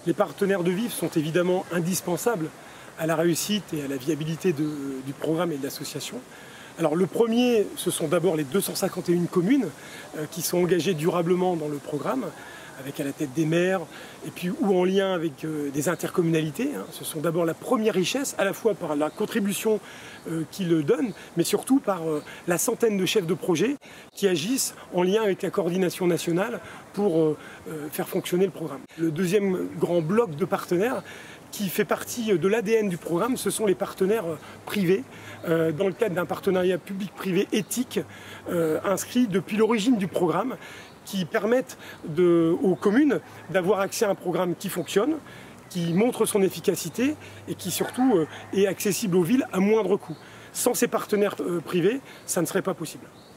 Les partenaires de VIF sont évidemment indispensables à la réussite et à la viabilité du programme et de l'association. Alors le premier, ce sont d'abord les 251 communes qui sont engagées durablement dans le programme, avec à la tête des maires, et puis ou en lien avec des intercommunalités. Ce sont d'abord la première richesse, à la fois par la contribution qu'ils donnent, mais surtout par la centaine de chefs de projet qui agissent en lien avec la coordination nationale pour faire fonctionner le programme. Le deuxième grand bloc de partenaires qui fait partie de l'ADN du programme, ce sont les partenaires privés, dans le cadre d'un partenariat public-privé éthique inscrit depuis l'origine du programme, qui permettent aux communes d'avoir accès à un programme qui fonctionne, qui montre son efficacité et qui surtout est accessible aux villes à moindre coût. Sans ces partenaires privés, ça ne serait pas possible.